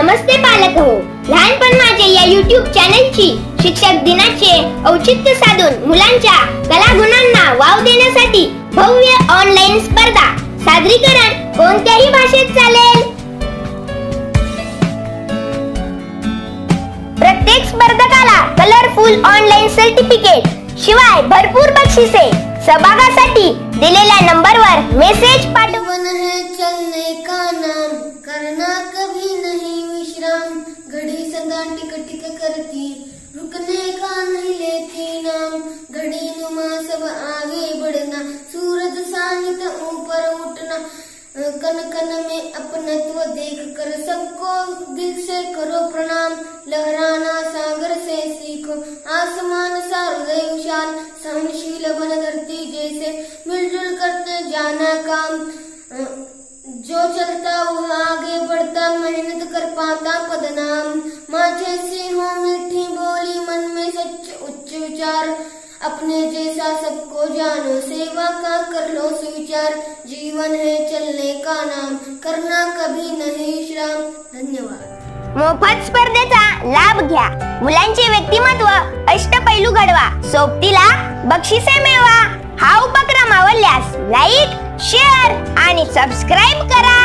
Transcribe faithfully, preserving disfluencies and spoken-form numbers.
नमस्ते पालक हो, लहानपण माझे या यूट्यूब चॅनलची शिक्षक दिनाचे औचित्य साधून मुलांच्या कलागुणांना वाव देण्यासाठी भव्य ऑनलाईन स्पर्धा सादरीकरण कोणत्याही भाषेत चालेल। प्रत्येक स्पर्धकाला कलरफुल ऑनलाईन सर्टिफिकेट शिवाय भरपूर बक्षिसे। सहभागासाठी दिलेल्या नंबरवर मेसेज पाठवून है चलने का नाम, करना कभी नहीं विश्राम, घड़ी सदा टिक टिक करती, रुकने का नहीं लेती नाम, घड़ी नुमा सब आगे बढ़ना, सूरज सानित ऊपर उठना, कन कन में अपनत्व देख कर सबको दिल से करो प्रणाम, लहराना सागर से सीखो, आसमान सा हृदय विशाल, सहनशील बन धरती जैसे, मिलजुल करते जाना काम, जो चलता वह आगे बढ़ता, मेहनत कर पाता पदनाम, माँ जैसी हो मीठी बोली, मन में सच्चे उच्च विचार, अपने जैसा सबको जानो, सेवा का कर लो सुविचार, जीवन है चलने का नाम, करना कभी नहीं विश्राम। धन्यवाद। मोफत स्पर्धेचा लाभ घ्या, मुलांचे व्यक्तिमत्व अष्टपैलू घडवा, सोबतीला बक्षिसे मिळवा। हा उपक्रम आवडल्यास लाईक, शेअर आणि सबस्क्राइब करा।